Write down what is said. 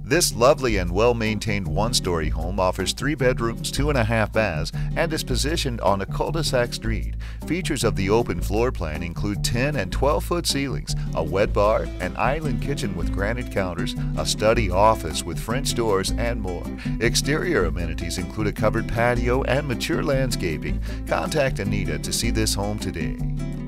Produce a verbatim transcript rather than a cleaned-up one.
This lovely and well-maintained one-story home offers three bedrooms, two and a half baths, and is positioned on a cul-de-sac street. Features of the open floor plan include ten and twelve foot ceilings, a wet bar, an island kitchen with granite counters, a study office with French doors, and more. Exterior amenities include a covered patio and mature landscaping. Contact Anita to see this home today.